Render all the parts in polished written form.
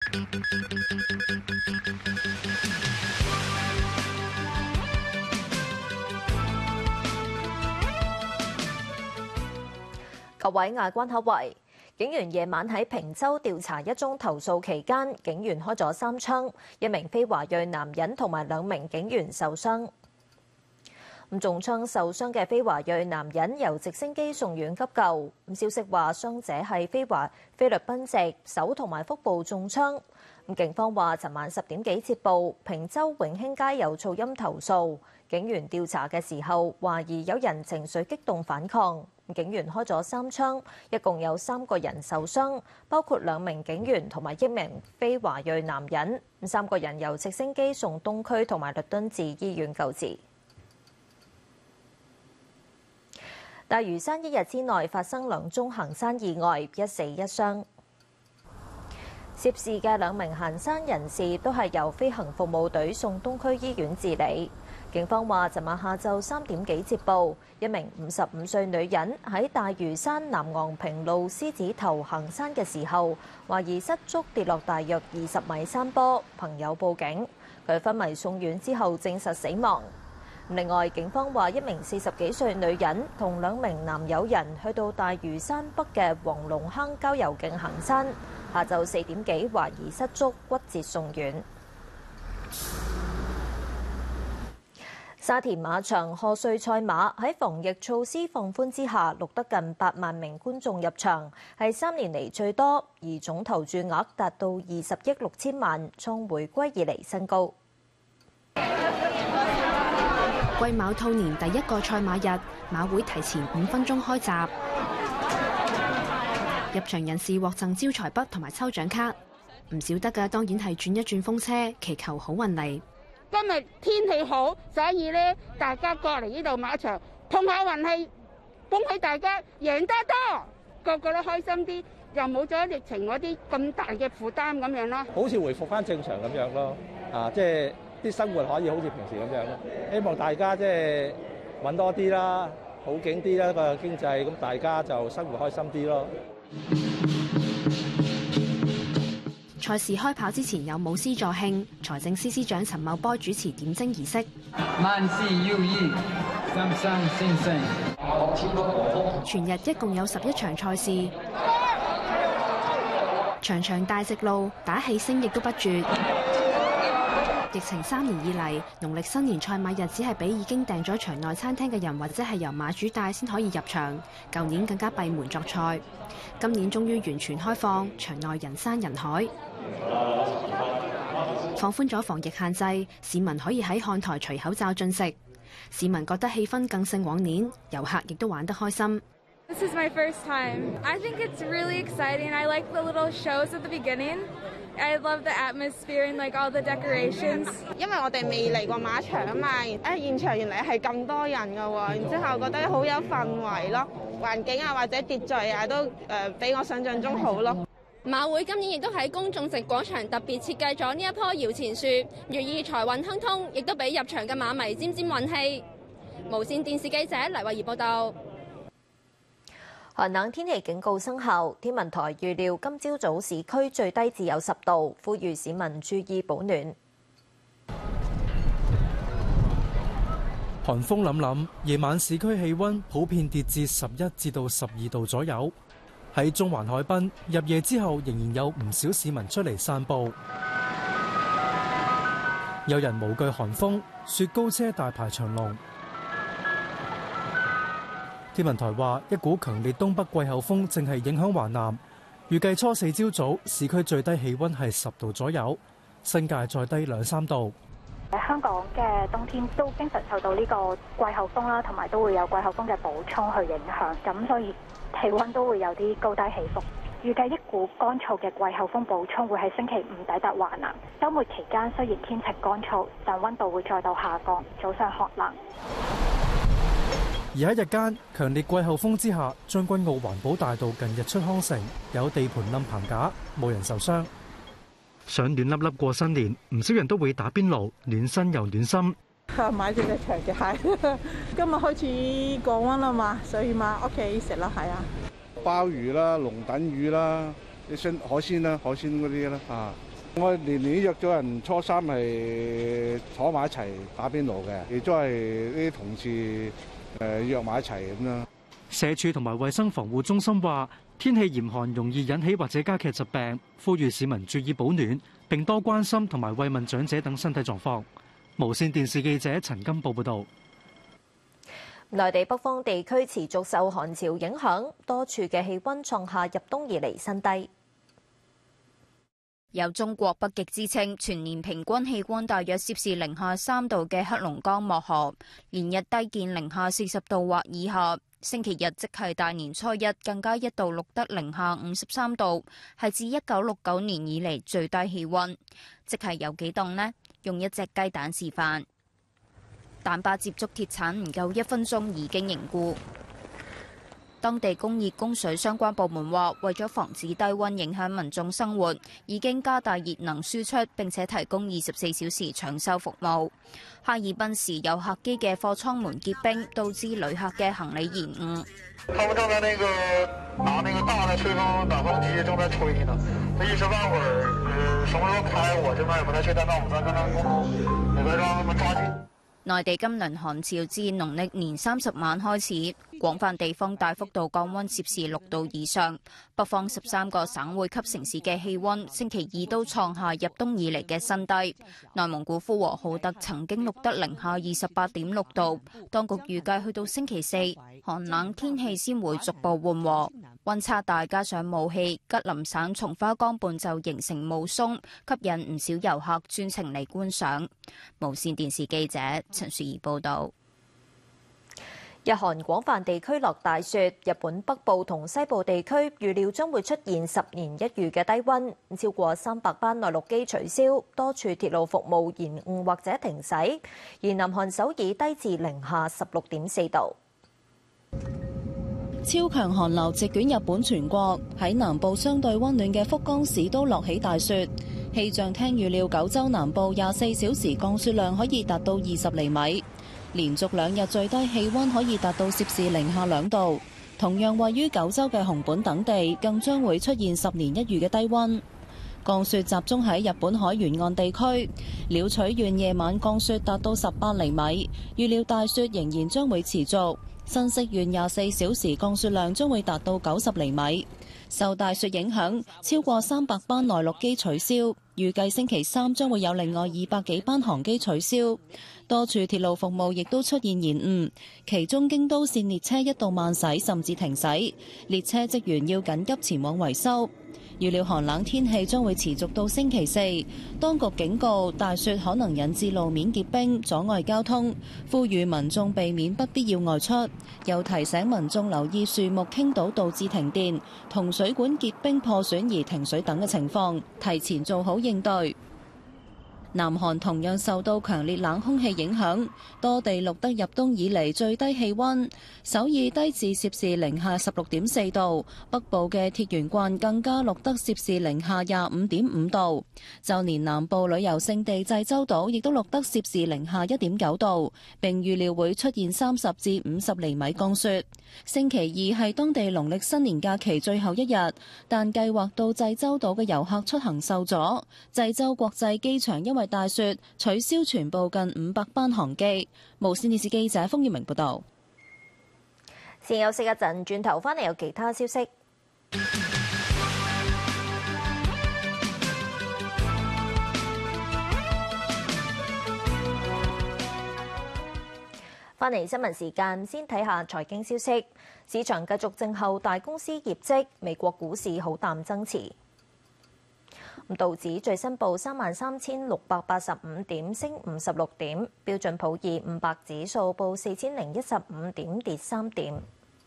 各位亞關口圍，警員夜晚喺坪洲調查一宗投訴期間，警員開咗3槍，一名非華裔男人同埋2名警員受傷。中槍受傷嘅非華裔男人由直升機送院急救。消息話傷者係菲律賓籍，手同埋腹部中槍。警方話，尋晚10點幾接報，坪洲永興街有噪音投訴，警員調查嘅時候懷疑有人情緒激動反抗。警員開咗3槍，一共有3個人受傷，包括2名警員同埋1名非華裔男人。3個人由直升機送東區同埋律敦治醫院救治。大嶼山一日之內發生2宗行山意外，一死一傷。涉事嘅2名行山人士都係由飛行服務隊送東區醫院治理。警方話，尋晚下晝3點幾接報，一名55歲女人喺大嶼山南昂坪路獅子頭行山嘅時候，懷疑失足跌落大約20米山坡，朋友報警，佢昏迷送院之後證實死亡。另外，警方話一名40幾歲女人同2名男友人去到大嶼山北嘅黃龍坑郊遊徑行山，下晝4點幾懷疑失足骨折送院。沙田馬場賀歲賽馬喺防疫措施放寬之下，錄得近8萬名觀眾入場，係3年嚟最多，而總投注額達到20億6千萬，創回歸以嚟新高。 癸卯兔年第一個賽馬日，馬會提前5分鐘開閘。入場人士獲贈招財筆同埋抽獎卡，唔少得嘅當然係轉一轉風車，祈求好運嚟。 今日天氣好，所以咧大家過嚟呢度馬場碰下運氣，恭喜大家贏得多，個個都開心啲，又冇咗疫情嗰啲咁大嘅負擔咁樣咯。 好似回復翻正常咁樣咯，即係啲生活可以好似平時咁樣咯。希望大家即係揾多啲啦，好景啲啦個經濟，咁大家就生活開心啲咯。 賽事開跑之前有舞獅助興，財政司司長陳茂波主持點睛儀式。 萬事如意，心想事成。 全日一共有11場賽事，場場大直路，打氣聲亦都不絕。疫情3年以嚟，農曆新年賽馬日只係俾已經訂咗場內餐廳嘅人或者係由馬主帶先可以入場。舊年更加閉門作賽，今年終於完全開放，場內人山人海。放寬咗防疫限制，市民可以喺看台除口罩進食。市民覺得氣氛更勝往年，遊客亦都玩得開心。 This is my first time. I think it's really exciting. I like the little shows at the beginning. I love the atmosphere and like all the decorations. 因為我哋未嚟過馬場啊嘛，現場原來係咁多人㗎喎，然之後覺得好有氛圍咯，環境啊或者秩序啊都比我想象中好咯。 馬會今年亦都喺公眾席廣場特別設計咗呢一棵搖錢樹，寓意財運亨通，亦都俾入場嘅馬迷沾沾運氣。無線電視記者黎慧儀報道。 寒冷天氣警告生效，天文台預料今朝早市區最低只有10度，呼籲市民注意保暖。 寒風凜凜，夜晚市區氣溫普遍跌至11至到12度左右。喺中環海濱，入夜之後仍然有唔少市民出嚟散步，有人無懼寒風，雪糕車大排長龍。天文台話，一股強烈東北季候風正係影響華南，預計初4朝早市區最低氣溫係10度左右，新界再低2-3度。 香港嘅冬天都經常受到呢個季候風啦，同埋都會有季候風嘅補充去影響，咁所以氣溫都會有啲高低起伏。預計一股乾燥嘅季候風補充會喺星期5抵達華南。週末期間雖然天氣乾燥，但溫度會再度下降，早上寒冷。 而喺日間，強烈季候風之下，將軍澳環保大道近日出康城有地盤冧棚架，冇人受傷。想暖粒粒過新年，唔少人都會打邊爐，暖身又暖心。 買咗隻長嘅蟹，今日開始降溫啦嘛，所以買屋企食啦，係啊。鮑魚啦、龍躉魚啦、啲海鮮啦、海鮮嗰啲啦我年年約咗人初三係坐埋一齊打邊爐嘅，亦都係啲同事約埋一齊咁樣。 社署同埋衛生防護中心話，天氣嚴寒容易引起或者加劇疾病，呼籲市民注意保暖，並多關心同埋慰問長者等身體狀況。無線電視記者陳金寶報導。 內地北方地區持續受寒潮影響，多處嘅氣溫創下入冬以嚟新低。 有中國北極之稱，全年平均氣溫大約攝氏-3度嘅黑龍江漠河，連日低見-40度或以下。星期日即係大年初一，更加一度錄得-53度，係自1969年以嚟最低氣溫。即係有幾凍呢？用一隻雞蛋示範，蛋白接觸鐵鏟唔夠1分鐘已經凝固。當地供熱供水相關部門話，為咗防止低溫影響民眾生活，已經加大熱能輸出，並且提供24小時搶修服務。哈爾濱時有客機嘅貨艙門結冰，導致旅客嘅行李延誤。 他們正在拿那個大的吹風暖風機正在吹呢，這一時半會兒什麼時候開，我這邊也不太確定，那我們再跟他溝通，也再讓他們抓緊。 內地今輪寒潮自農曆年30晚開始，廣泛地方大幅度降溫攝氏6度以上。北方13個省會級城市嘅氣溫星期二都創下入冬以嚟嘅新低。內蒙古呼和浩特曾經錄得-28.6度。當局預計去到星期四，寒冷天氣先會逐步緩和。溫差大加上霧氣，吉林省松花江畔就形成霧凇，吸引唔少遊客專程嚟觀賞。無線電視記者陳雪兒報導。 日韓廣泛地區落大雪，日本北部同西部地區預料將會出現10年一遇嘅低溫，超過300班內陸機取消，多處鐵路服務延誤或者停駛，而南韓首爾低至-16.4度。 超強寒流席捲日本全國，喺南部相對溫暖嘅福岡市都落起大雪。氣象廳預料九州南部24小時降雪量可以達到20厘米，連續2日最低氣溫可以達到攝氏-2度。同樣位於九州嘅熊本等地，更將會出現10年一遇嘅低溫。降雪集中喺日本海沿岸地區，鳥取縣夜晚降雪達到18厘米，預料大雪仍然將會持續。新潟縣24小時降雪量將會達到90厘米。受大雪影響，超過300班內陸機取消，預計星期三將會有另外200幾班航機取消。多處鐵路服務亦都出現延誤，其中京都線列車一度慢駛甚至停駛，列車職員要緊急前往維修。預料寒冷天氣將會持續到星期四，當局警告大雪可能引致路面結冰，阻礙交通，呼籲民眾避免不必要外出，又提醒民眾留意樹木傾倒導致停電同水管結冰破損而停水等嘅情況，提前做好應對。南韓同樣受到強烈冷空氣影響，多地錄得入冬以嚟最低氣溫，首爾低至攝氏-16.4度，北部嘅鐵原郡更加錄得攝氏-25.5度，就連南部旅遊勝地濟州島亦都錄得攝氏-1.9度，並預料會出現30至50厘米降雪。星期二係當地農曆新年假期最後一日，但計劃到濟州島嘅遊客出行受阻，濟州國際機場因為大雪取消全部近500班航機。無線電視記者封月明報道。 先休息一陣，轉頭返嚟有其他消息。返嚟新聞時間，先睇下財經消息。市場繼續靜候大公司業績，美國股市好淡爭持。道指最新報33,685點，升56點；標準普爾500指數報4,015點，跌3點。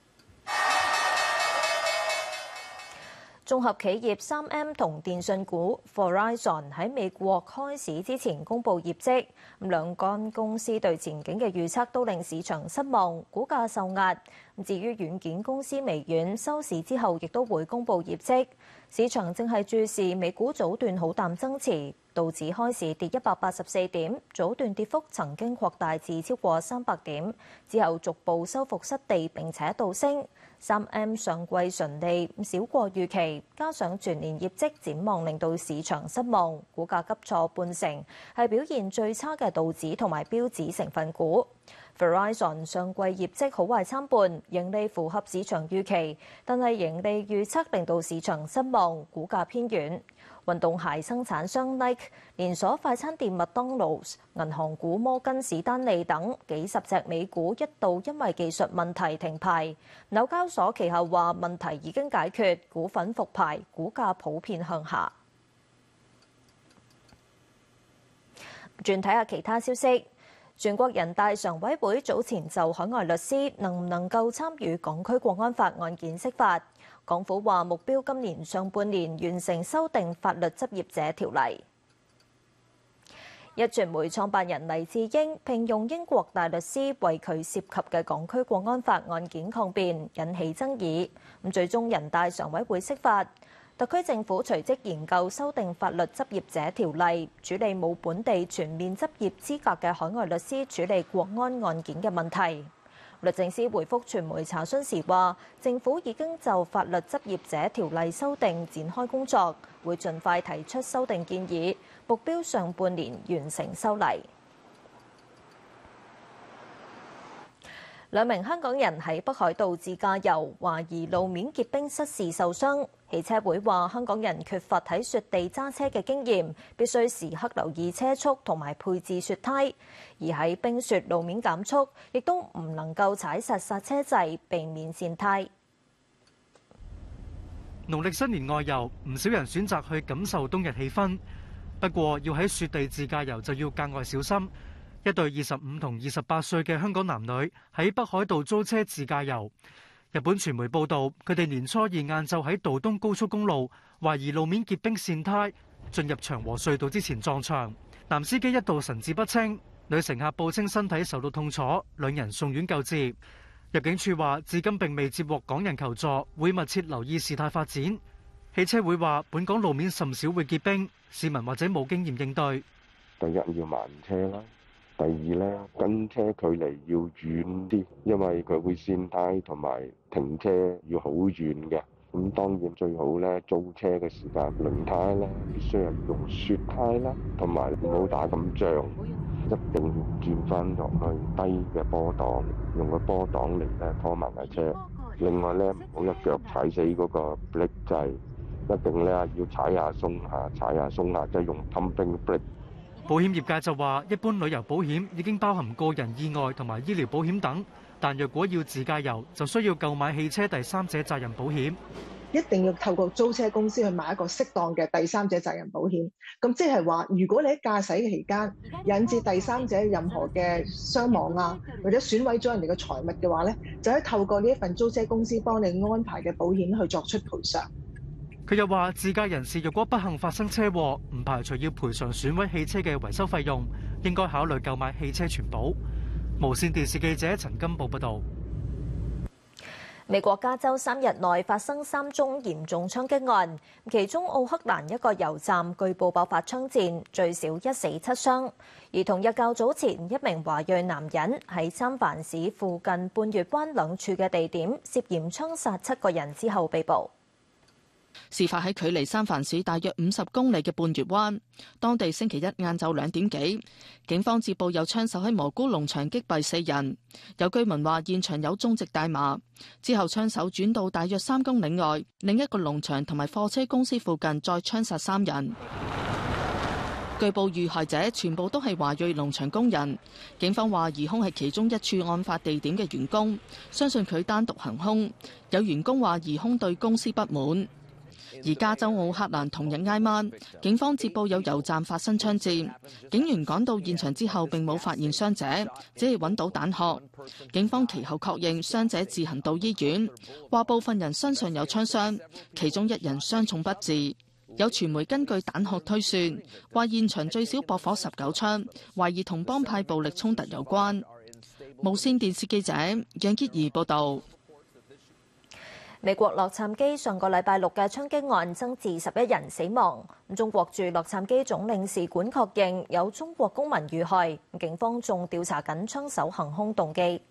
綜合企業3M 同電訊股 Verizon 喺美國開市之前公布業績，兩間公司對前景嘅預測都令市場失望，股價受壓。 至於軟件公司微軟，收市之後亦都會公佈業績。市場正係注視美股早段好淡爭持，道指開市跌184點，早段跌幅曾經擴大至超過300點，之後逐步收復失地並且倒升。3M 上季純利少過預期，加上全年業績展望令到市場失望，股價急挫半成，係表現最差嘅道指同埋標指成分股。Verizon 上季業績好壞參半，盈利符合市場預期，但係盈利預測令到市場失望，股價偏軟。運動鞋生產商 Nike、連鎖快餐店麥當勞、銀行股摩根士丹利等幾十隻美股一度因為技術問題停牌。紐交所其後話問題已經解決，股份復牌，股價普遍向下。轉睇下其他消息。全國人大常委會早前就海外律師能唔能夠參與港區國安法案件釋法，港府話目標今年上半年完成修訂法律執業者條例。壹傳媒創辦人黎智英聘用英國大律師為佢涉及嘅港區國安法案件抗辯，引起爭議。最終人大常委會釋法。特區政府隨即研究修訂法律執業者條例，處理冇本地全面執業資格嘅海外律師處理國安案件嘅問題。律政司回覆傳媒查詢時話，政府已經就法律執業者條例修訂展開工作，會盡快提出修訂建議，目標上半年完成修例。兩名香港人喺北海道自駕遊，懷疑路面結冰失事受傷。汽車會話香港人缺乏喺雪地揸車嘅經驗，必須時刻留意車速同埋配置雪胎。而喺冰雪路面減速，亦都唔能夠踩實剎車掣，避免跣胎。 農曆新年外遊，唔少人選擇去感受冬日氣氛。不過要喺雪地自駕遊就要格外小心。一對25同28歲嘅香港男女喺北海道租車自駕遊。日本傳媒報道，佢哋年初二晏晝喺道東高速公路懷疑路面結冰跣胎，進入長和隧道之前撞牆。男司機一度神志不清，女乘客報稱身體受到痛楚，兩人送院救治。入境處話，至今並未接獲港人求助，會密切留意事態發展。汽車會話，本港路面甚少會結冰，市民或者冇經驗應對。 第一要慢車啦。第二咧，跟車距離要遠啲，因為佢會跣胎，同埋停車要好遠嘅。咁當然最好咧，租車嘅時間輪胎咧必須係用雪胎啦，同埋唔好打咁脹，一定要轉翻落去低嘅波檔，用個波檔嚟咧拖慢架車。另外咧，唔好一腳踩死嗰個 brake 掣，一定咧要踩下鬆下，踩下鬆下，即係用 pumping brake。 保險業界就話，一般旅遊保險已經包含個人意外同埋醫療保險等，但若果要自駕遊，就需要購買汽車第三者責任保險。 一定要透過租車公司去買一個適當嘅第三者責任保險。咁即係話，如果你喺駕駛嘅期間引致第三者任何嘅傷亡啊，或者損毀咗人哋嘅財物嘅話咧，就可以透過呢一份租車公司幫你安排嘅保險去作出賠償。 佢又話，自駕人士若果不幸發生車禍，唔排除要賠償損毀汽車嘅維修費用，應該考慮購買汽車全保。無線電視記者陳金寶報道。 美國加州3日內發生3宗嚴重槍擊案，其中奧克蘭一個油站據報爆發槍戰，最少1死7傷。而同日較早前，一名華裔男人喺三藩市附近半月灣兩處嘅地點涉嫌槍殺7個人之後被捕。 事發喺距離三藩市大約50公里嘅半月灣，當地星期一晏晝2點幾，警方接報有槍手喺蘑菇農場擊斃4人。有居民話現場有種植大麻，之後槍手轉到大約3公里外另一個農場同埋貨車公司附近再槍殺3人。據報遇害者全部都係華裔農場工人，警方話疑兇係其中一處案發地點嘅員工，相信佢單獨行兇。有員工話疑兇對公司不滿。而加州奧克蘭同日挨晚，警方接報有油站發生槍戰，警員趕到現場之後並冇發現傷者，只係揾到彈殼。警方其後確認傷者自行到醫院，話部分人身上有槍傷，其中1人傷重不治。有傳媒根據彈殼推算，話現場最少駁火19槍，懷疑同幫派暴力衝突有關。無線電視記者楊潔儀報導。 美國洛杉磯上個禮拜六嘅槍擊案增至11人死亡。中國駐洛杉磯總領事館確認有中國公民遇害，警方仲調查緊槍手行兇動機。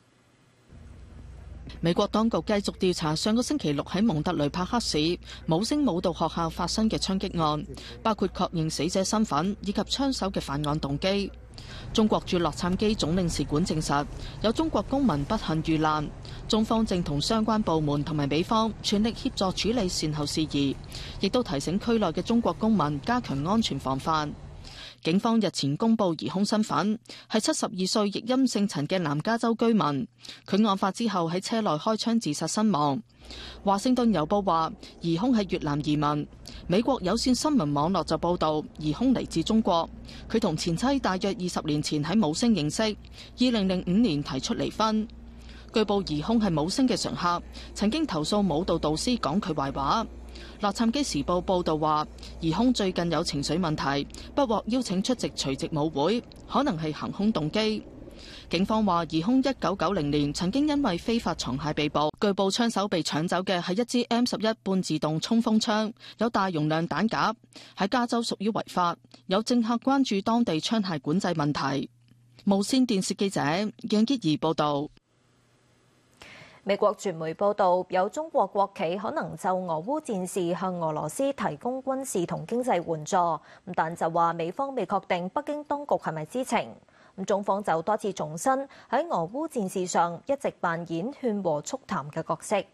美國當局繼續調查上個星期六喺蒙特雷帕克市舞星舞蹈學校發生嘅槍擊案，包括確認死者身份以及槍手嘅犯案動機。中國駐洛杉磯總領事館證實有中國公民不幸遇難，中方正同相關部門同埋美方全力協助處理善後事宜，亦都提醒區內嘅中國公民加強安全防範。警方日前公布疑兇身份，係72歲譯音姓陳嘅南加州居民。佢案發之後喺車內開槍自殺身亡。華盛頓郵報話疑兇係越南移民。美國有線新聞網絡就報道疑兇嚟自中國。佢同前妻大約20年前喺舞星認識，2005年提出離婚。據報疑兇係舞星嘅常客，曾經投訴舞蹈導師講佢壞話。洛杉磯時報報道話，疑兇最近有情緒問題，不獲邀請出席除夕舞會，可能係行兇動機。警方話，疑兇1990年曾經因為非法藏械被捕，據報槍手被搶走嘅係一支 M11半自動衝鋒槍，有大容量彈夾，喺加州屬於違法。有政客關注當地槍械管制問題。無線電視記者楊潔儀報道。 美國傳媒報道，有中國國企可能就俄烏戰事向俄羅斯提供軍事同經濟援助，但就話美方未確定北京當局係咪知情。中方就多次重申喺俄烏戰事上一直扮演勸和促談嘅角色。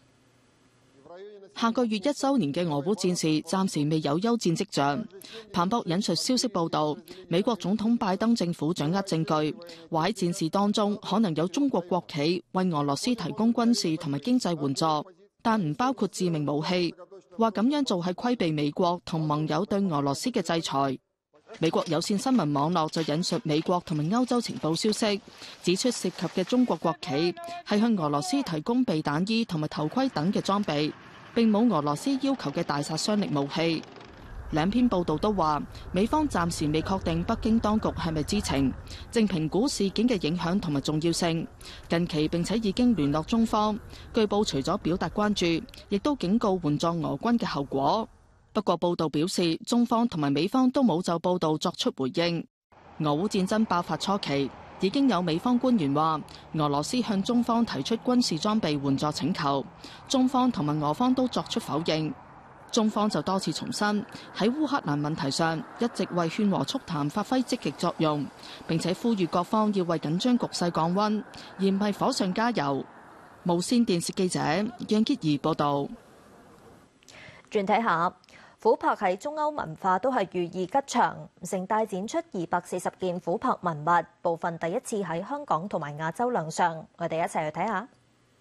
下個月1週年嘅俄烏戰事暫時未有休戰跡象。彭博引述消息報道，美國總統拜登政府掌握證據，話喺戰事當中可能有中國國企為俄羅斯提供軍事同埋經濟援助，但唔包括致命武器。話咁樣做係規避美國同盟友對俄羅斯嘅制裁。美國有線新聞網絡就引述美國同埋歐洲情報消息，指出涉及嘅中國國企係向俄羅斯提供避彈衣同埋頭盔等嘅裝備，並冇俄羅斯要求嘅大殺傷力武器。兩篇報道都話，美方暫時未確定北京當局係咪知情，正評估事件嘅影響同埋重要性。近期並且已經聯絡中方，據報除咗表達關注，亦都警告援助俄軍嘅後果。不過報道表示，中方同埋美方都冇就報道作出回應。俄烏戰爭爆發初期，已經有美方官員話，俄羅斯向中方提出軍事裝備援助請求，中方同埋俄方都作出否認。中方就多次重申，喺烏克蘭問題上一直為勸和促談發揮積極作用，並且呼籲各方要為緊張局勢降溫，而唔係火上加油。無線電視記者楊潔儀報導。 轉睇下，琥珀喺中歐文化都係寓意吉祥，盛大展出240件琥珀文物，部分第一次喺香港同埋亞洲亮相。我哋一齊去睇下。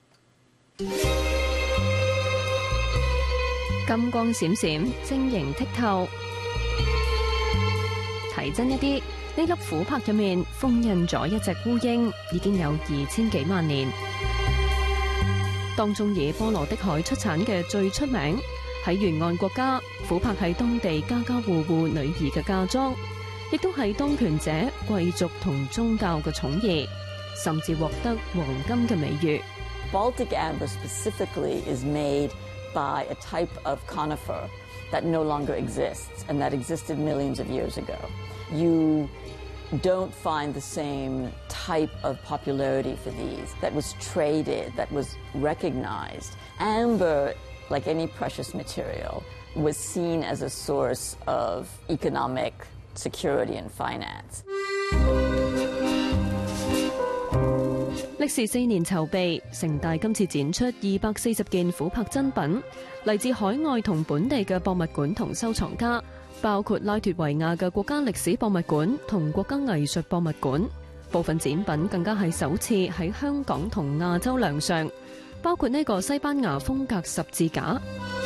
金光閃閃，晶瑩剔透。睇真一啲，呢粒琥珀入面封印咗一隻烏蠅，已經有2000幾萬年。當中以波羅的海出產嘅最出名。喺沿岸國家，琥珀係當地家家戶戶女兒嘅嫁妝，亦都係當權者、貴族同宗教嘅寵兒，甚至獲得黃金嘅美譽。 Baltic amber specifically is made by a type of conifer that no longer exists and that existed millions of years ago. You don't find the same type of popularity for these that was traded, that was recognized. Amber, like any precious material, was seen as a source of economic security and finance. 歷時4年籌備，盛大今次展出240件琥珀珍品，嚟自海外同本地嘅博物館同收藏家，包括拉脫維亞嘅國家歷史博物館同國家藝術博物館。部分展品更加係首次喺香港同亞洲亮相。包括呢個西班牙風格十字架，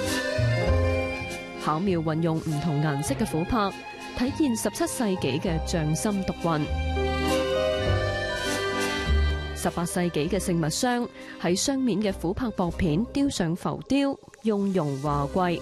巧妙運用唔同顏色嘅琥珀，體現17世紀嘅匠心獨運。18世紀嘅聖物箱喺雙面嘅琥珀薄片雕上浮雕，雍容華貴。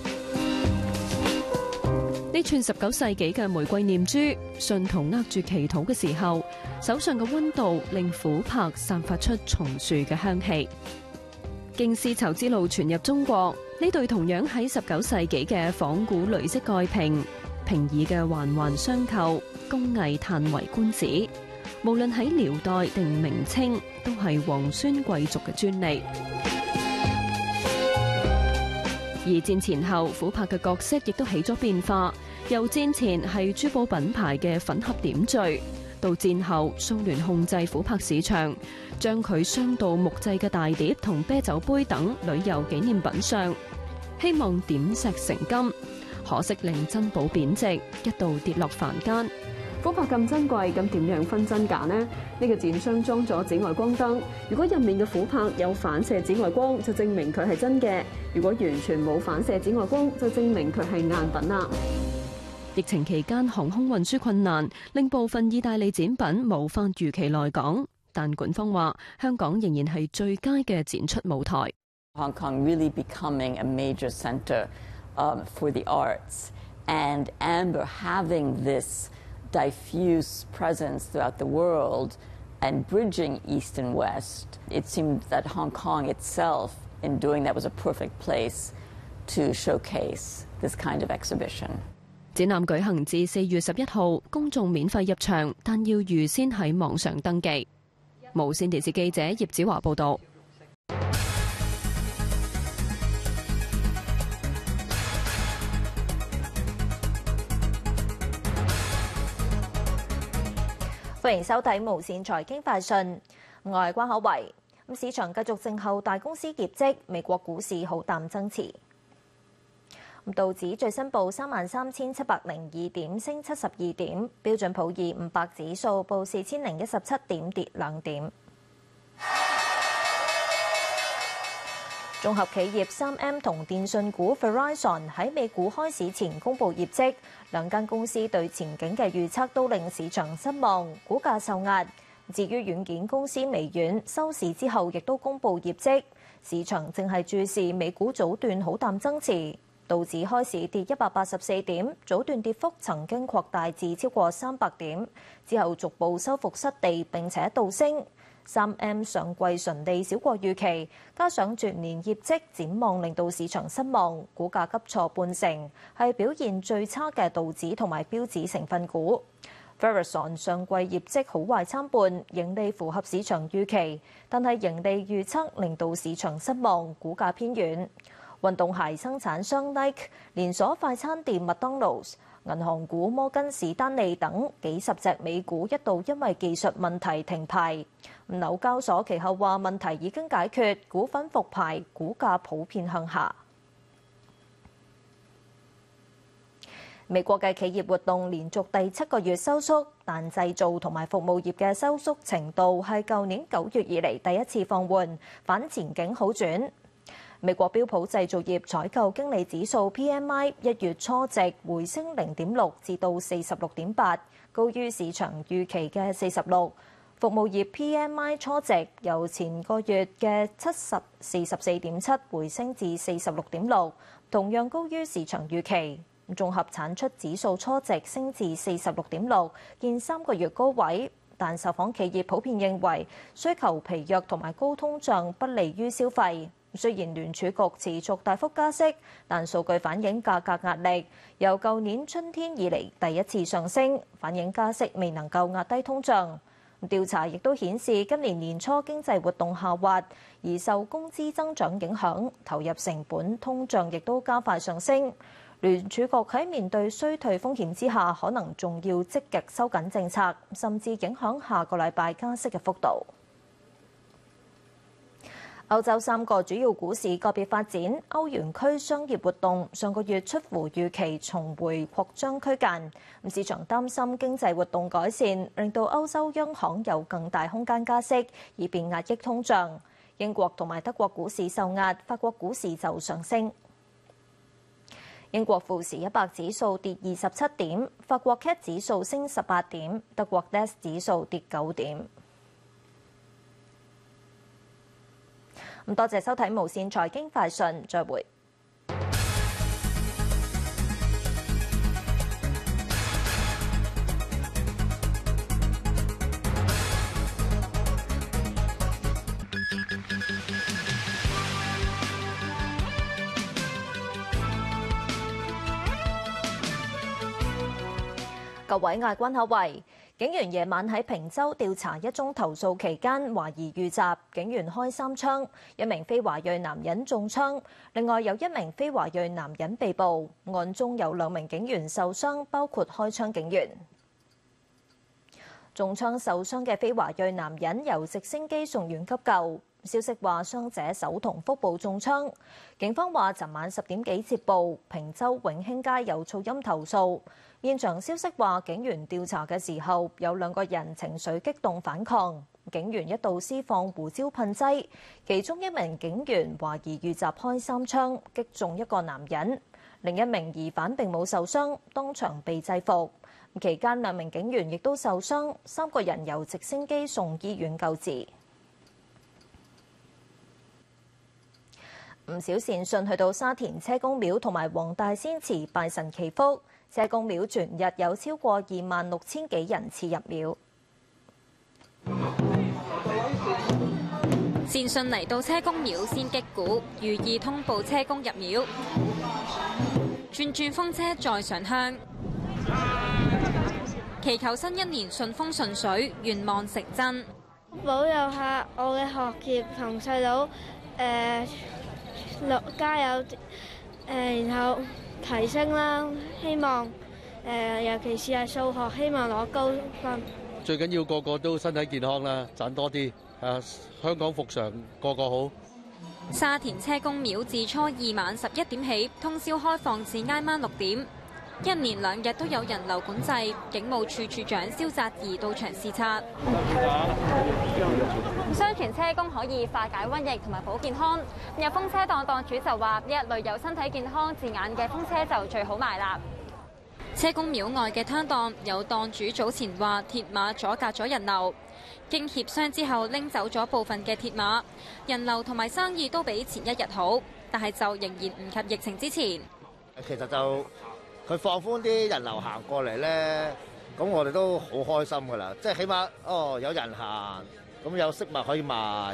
呢串19世紀嘅玫瑰念珠，信徒握住祈禱嘅時候，手上嘅溫度令琥珀散發出松樹嘅香氣。 經絲綢之路傳入中國，呢對同樣喺19世紀嘅仿古鐳式蓋瓶，瓶耳嘅環環相扣，工藝嘆為觀止。無論喺遼代定明清，都係皇孫貴族嘅專利。而戰前後，琥珀嘅角色亦都起咗變化，由戰前係珠寶品牌嘅粉盒點綴，到戰後蘇聯控制琥珀市場，將佢鑲到木製嘅大碟同啤酒杯等旅遊紀念品上，希望點石成金。可惜令珍寶貶值，一度跌落凡間。琥珀咁珍貴，咁點樣分真假呢？呢個展箱裝咗紫外光燈，如果入面嘅琥珀有反射紫外光，就證明佢係真嘅；如果完全冇反射紫外光，就證明佢係贗品啦。疫情期間航空運輸困難，令部分意大利展品無法如期來港，但館方話香港仍然係最佳嘅展出舞台。 Hong Kong really becoming a major center for the arts, and Amber having this diffuse presence throughout the world and bridging East and West, it seemed that Hong Kong itself, in doing that, was a perfect place to showcase this kind of exhibition. 展覽舉行至4月11號，公眾免費入場，但要預先喺網上登記。無線電視記者葉子華報導。 歡迎收睇無線財經快訊，我係關可維。市場繼續靜候大公司業績，美國股市好淡爭持。道指最新報33,702點，升72點；標準普爾500指數報4017點，跌2點。綜合企業3M 同電訊股 Verizon 喺美股開市前公布業績，兩間公司對前景嘅預測都令市場失望，股價受壓。至於軟件公司微軟，收市之後亦都公布業績，市場正係注視美股早段好淡爭持。道指開市跌184點，早段跌幅曾經擴大至超過300點，之後逐步收復失地並且倒升。3M 上季純利少過預期，加上全年業績展望令到市場失望，股價急挫半成，係表現最差嘅道指同埋標指成分股。Verizon 上季業績好壞參半，盈利符合市場預期，但係盈利預測令到市場失望，股價偏軟。運動鞋生產商 Nike、連鎖快餐店麥當勞、銀行股摩根士丹利等幾十隻美股一度因為技術問題停牌。紐交所其後話問題已經解決，股份復牌，股價普遍向下。美國嘅企業活動連續第7個月收縮，但製造同埋服務業嘅收縮程度係舊年9月以嚟第一次放緩，反前景好轉。美國標普製造業採購經理指數 PMI 1月初值回升0.6至到46.8，高於市場預期嘅46。服務業 PMI 初值由前個月嘅44.7回升至46.6，同樣高於市場預期。綜合產出指數初值升至46.6，見3個月高位。但受訪企業普遍認為需求疲弱同埋高通脹不利於消費。雖然聯儲局持續大幅加息，但數據反映價格壓力由舊年春天以嚟第一次上升，反映加息未能夠壓低通脹。調查亦都顯示今年年初經濟活動下滑，而受工資增長影響，投入成本通脹亦都加快上升。聯儲局喺面對衰退風險之下，可能仲要積極收緊政策，甚至影響下個禮拜加息嘅幅度。歐洲3個主要股市個別發展，歐元區商業活動上個月出乎預期重回擴張區間。市場擔心經濟活動改善，令到歐洲央行有更大空間加息，以便壓抑通脹。英國同埋德國股市受壓，法國股市就上升。英國富時100指數跌27點，法國 CAC 指數升18點，德國 DAX 指數跌9點。多謝收睇無線財經快訊，再會。 各位嗌關口圍，警員夜晚喺坪洲調查一宗投訴期間，懷疑遇襲，警員開3槍，一名非華裔男人中槍，另外有一名非華裔男人被捕，案中有2名警員受傷，包括開槍警員。中槍受傷嘅非華裔男人由直升機送院急救。消息話傷者手同腹部中槍。警方話尋晚10點幾接報，坪洲永興街有噪音投訴。現場消息話警員調查嘅時候，有2個人情緒激動反抗，警員一度施放胡椒噴劑，其中一名警員懷疑遇襲開3槍，擊中一個男人，另一名疑犯並冇受傷，當場被制服。期間2名警員亦都受傷，3個人由直升機送醫院救治。唔少善信去到沙田車公廟同埋黃大仙祠拜神祈福，車公廟全日有超過26,000幾人次入廟。 善信嚟到車公廟先擊鼓，寓意通報車公入廟。轉轉風車再上香，祈求新一年順風順水，願望成真。 保佑下我嘅學業同細佬加油，然後提升啦。希望尤其是係數學，希望攞高分。 最緊要個個都身體健康啦，賺多啲。香港復常，個個好。 沙田車公廟自初2晚11點起，通宵開放至挨晚6點。1連2日都有人流管制，警務處處長蕭澤頤到場視察。相傳車公可以化解瘟疫同埋保健康。有風車檔檔主就話：呢一類有身體健康字眼嘅風車就最好賣啦。車公廟外嘅攤檔有檔主早前話鐵馬阻隔咗人流，經協商之後拎走咗部分嘅鐵馬，人流同埋生意都比前一日好，但係就仍然唔及疫情之前。 其實就佢放寬啲人流行過嚟咧，咁我哋都好開心噶啦，即係起碼有人行，咁有飾物可以賣。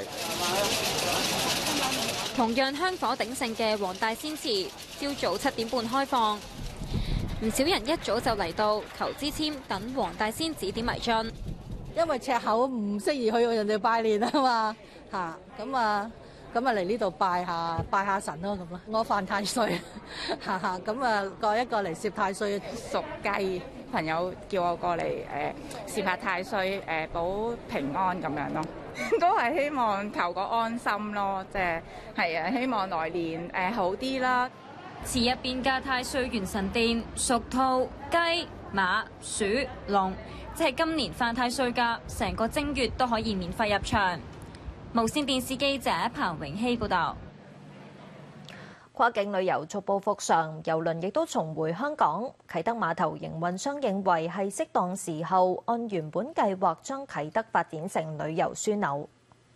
同樣香火鼎盛嘅黃大仙祠，朝早7點半開放，唔少人一早就嚟到求支籤，等黃大仙指點迷津。 因為赤口唔適宜去人哋拜年啊嘛，咁嚟呢度拜下神咯咁咯。我犯太歲，咁過一個嚟攝太歲。 屬雞朋友叫我過嚟攝下太歲，保平安咁樣咯。都係希望求個安心咯，係啊，希望來年好啲啦。 祠入邊嘅太歲元神殿屬兔、雞、馬、鼠、龍，即係今年犯太歲㗎，成個正月都可以免費入場。無線電視記者彭永熙報導。 跨境旅遊逐步復常，郵輪亦都重回香港。啟德碼頭營運商認為係適當時候，按原本計劃將啟德發展成旅遊樞紐。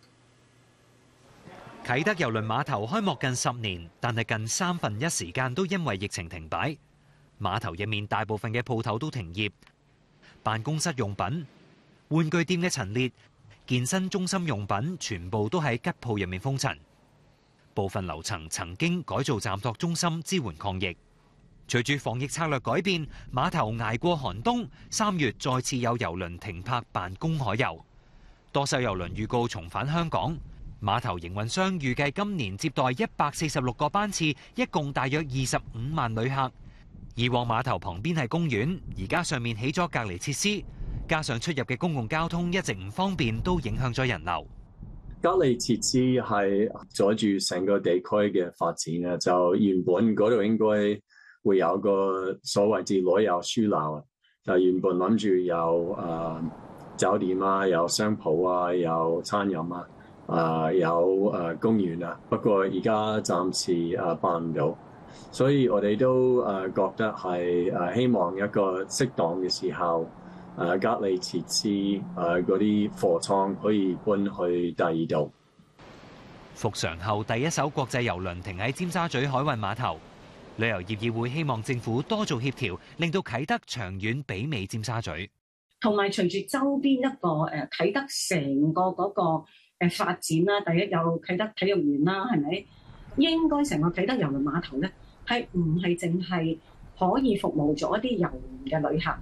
啟德郵輪碼頭開幕近10年，但係近1/3時間都因為疫情停擺。碼頭入面大部分嘅鋪頭都停業，辦公室用品、玩具店嘅陳列、健身中心用品全部都喺吉鋪入面封塵。部分樓層曾經改造暫託中心支援抗疫。隨住防疫策略改變，碼頭捱過寒冬，3月再次有郵輪停泊辦公海遊。多艘郵輪預告重返香港。碼頭營運商預計今年接待146個班次，一共大約25萬旅客。以往碼頭旁邊係公園，而家上面起咗隔離設施，加上出入嘅公共交通一直唔方便，都影響咗人流。 隔離設施係阻住成個地區嘅發展啊！就原本嗰度應該會有個所謂之旅遊樞紐，就原本諗住有酒店啊，有商鋪啊，有餐飲啊，有公園啊。不過而家暫時辦唔到，所以我哋都覺得係希望一個適當嘅時候。隔離設施嗰啲貨倉可以搬去第二度。 復常後第一艘國際郵輪停喺尖沙咀海運碼頭，旅遊業議會希望政府多做協調，令到啟德長遠媲美尖沙咀。 同埋隨住周邊一個啟德成個嗰個發展啦，第一有啟德體育園啦，係咪？應該成個啟德郵輪碼頭咧，係唔係淨係可以服務咗一啲郵輪嘅旅客？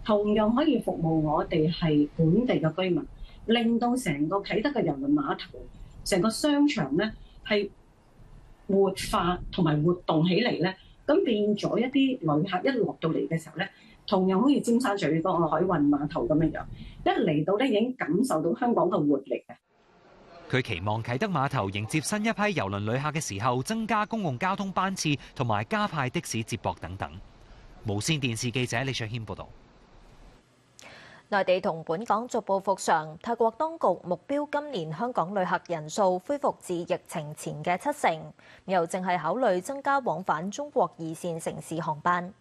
同樣可以服務我哋係本地嘅居民，令到成個啟德嘅郵輪碼頭、成個商場咧係活化同埋活動起嚟咧，咁變咗一啲旅客一落到嚟嘅時候咧，同樣好似尖沙咀嗰個海運碼頭咁樣樣，一嚟到咧已經感受到香港嘅活力嘅。 佢期望啟德碼頭迎接新一批郵輪旅客嘅時候，增加公共交通班次同埋加派的士接駁等等。無線電視記者李卓謙報導。 內地同本港逐步復常，泰國當局目標今年香港旅客人數恢復至疫情前嘅70%，又正係考慮增加往返中國2線城市航班。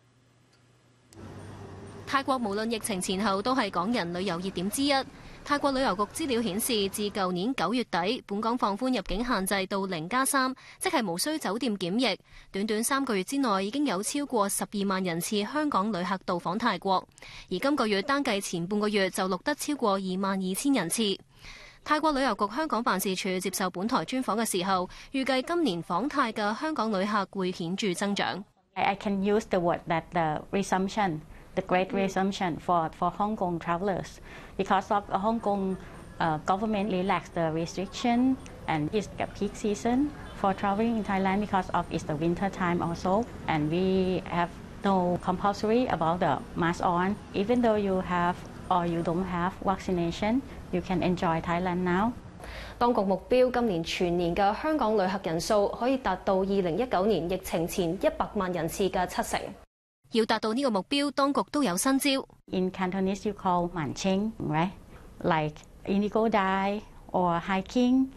泰國無論疫情前後都係港人旅遊熱點之一。泰國旅遊局資料顯示，自舊年9月底，本港放寬入境限制到0+3，即係無需酒店檢疫。短短3個月之內，已經有超過12萬人次香港旅客到訪泰國。而今個月單計前半個月就錄得超過22,000人次。泰國旅遊局香港辦事處接受本台專訪嘅時候，預計今年訪泰嘅香港旅客會顯著增長。 I can use the word that the resumption.The great resumption for Hong Kong travelers because of Hong Kong government relaxed the restriction and it's the peak season for traveling in Thailand because of it's the winter time also and we have no compulsory about the mask on. Even though you have or you don't have vaccination, you can enjoy Thailand now. 當局目標今年全年嘅香港旅客人數可以達到2019年疫情前100萬人次嘅70%。要達到呢個目標，當局都有新招。 In Cantonese, you call manching, right? Like indigo dye or hiking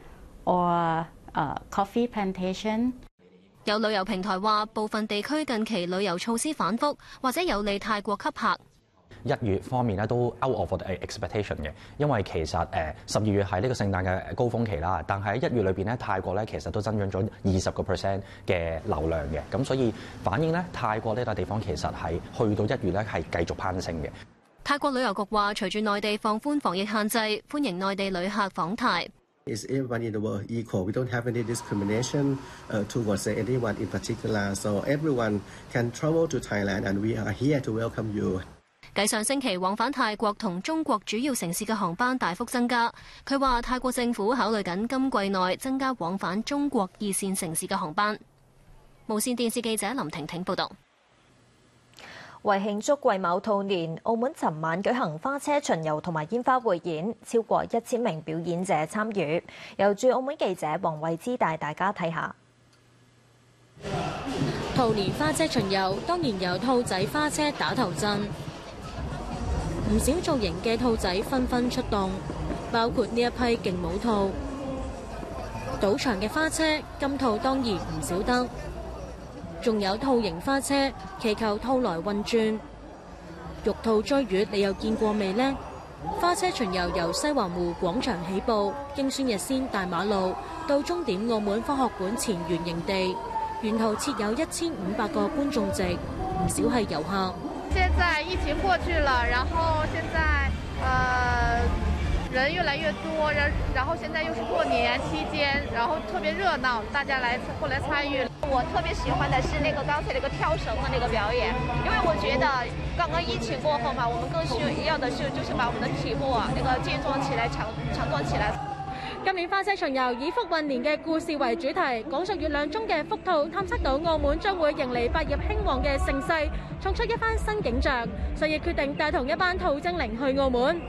or coffee plantation. 有旅遊平台話，部分地區近期旅遊措施反覆，或者有利泰國吸客。 1月方面咧都 out of the expectation 嘅，因為其實12月係呢個聖誕嘅高峰期啦，但係喺1月裏邊咧，泰國咧其實都增長咗20% 嘅流量嘅，咁所以反映咧泰國呢笪地方其實係去到1月咧係繼續攀升嘅。 泰國旅遊局話，隨住內地放寬防疫限制，歡迎內地旅客訪泰。 Is everyone in the world equal? We don't have any discrimination towards anyone in particular, so everyone can travel to Thailand, and we are here to welcome you. 繼上星期往返泰國同中國主要城市嘅航班大幅增加，佢話泰國政府考慮緊今季內增加往返中國2線城市嘅航班。無線電視記者林婷婷報導。 為慶祝癸卯兔年，澳門尋晚舉行花車巡遊同埋煙花匯演，超過1000名表演者參與。由駐澳門記者黃慧芝帶大家睇下。 兔年花車巡遊當然由兔仔花車打頭陣。唔少造型嘅兔仔紛紛出動，包括呢一批勁舞兔。賭場嘅花車，金兔當然唔少得，仲有兔形花車，祈求兔來運轉。玉兔追月，你有見過未呢？花車巡遊由西環湖廣場起步，經孫逸仙大馬路到終點澳門科學館前圓形地，沿途設有1500個觀眾席，唔少係遊客。 現在疫情過去了，然後現在人越來越多，然後現在又是過年期間，然後特別熱鬧，大家過來參與。 我特別喜歡的是那個剛才那個跳繩的那個表演，因為我覺得剛剛疫情過後嘛，我們更需要的是就是把我們的體魄那個健壯起來、強壯起來。 今年花車巡遊以福運年嘅故事為主題，講述月亮中嘅福兔探測到澳門將會迎嚟百業興旺嘅盛世，創出一番新景象，所以決定帶同一班兔精靈去澳門。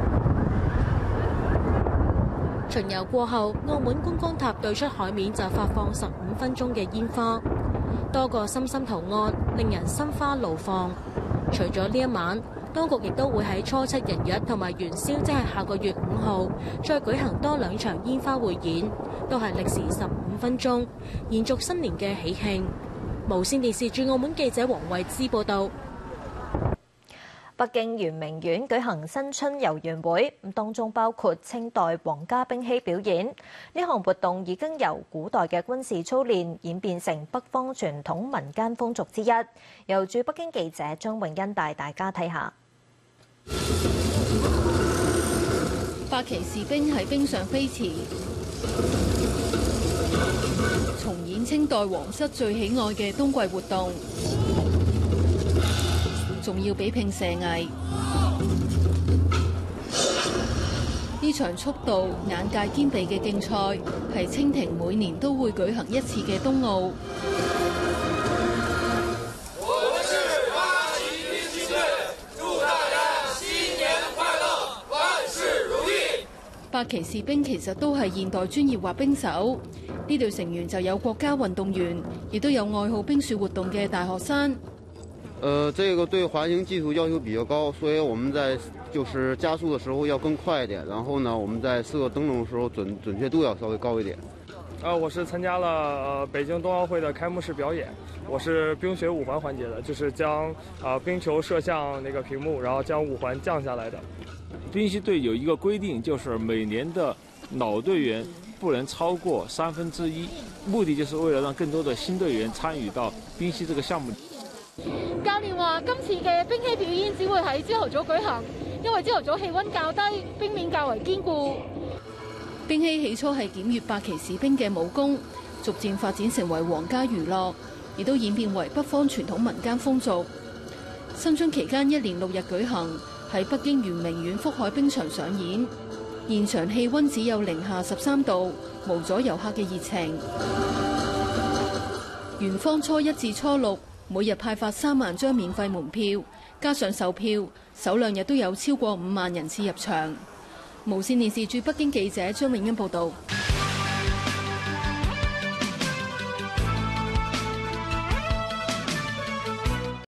巡遊過後，澳門觀光塔對出海面就發放15分鐘嘅煙花，多個心心圖案，令人心花怒放。除咗呢一晚，當局亦都會喺初七人日同埋元宵，即係下個月5號，再舉行多2場煙花匯演，都係歷時15分鐘，延續新年嘅喜慶。無線電視駐澳門記者黃慧芝報導。北京圓明園舉行新春遊園會，當中包括清代皇家兵器表演。呢項活動已經由古代嘅軍事操練演變成北方傳統民間風俗之一。由駐北京記者張永欣帶大家睇下。八旗士兵喺冰上飛馳，重演清代皇室最喜愛嘅冬季活動。 仲要比拼射藝。呢場速度、眼界兼備嘅競賽係蜻蜓每年都會舉行一次嘅冬奧。八旗士兵其實都係現代專業滑冰手，呢隊成員就有國家運動員，亦都有愛好冰雪活動嘅大學生。 這個對滑行技術要求比較高，所以我們在就是加速的時候要更快一點，然後呢，我們在射燈籠的時候準確度要稍微高一點。 我是參加了北京冬奧會的開幕式表演，我是冰雪五環環節的，就是將冰球射向那個屏幕，然後將五環降下來的。 冰協隊有一個規定，就是每年的老隊員不能超過1/3，目的就是為了讓更多的新隊員參與到冰協這個項目。 教練話：今次嘅冰嬉表演只會喺朝頭早舉行，因為朝頭早氣温較低，冰面較為堅固。 冰嬉起初係檢閱八旗士兵嘅武功，逐漸發展成為皇家娛樂，亦都演變為北方傳統民間風俗。新春期間1連6日舉行，喺北京圓明園福海冰場上演，現場氣温只有零下13度，無阻遊客嘅熱情。園方初1至初6每日派發3萬張免費門票，加上售票，首2日都有超過5萬人次入場。無線電視駐北京記者張永欣報道。